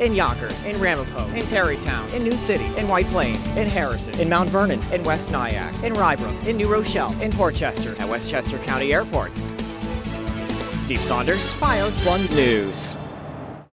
in Yonkers, in Ramapo, in Terrytown, in New City, in White Plains, in Harrison, in Mount Vernon, in West Nyack, in Rybrook, in New Rochelle, in Portchester, at Westchester County Airport. Steve Saunders, FiOS 1 News.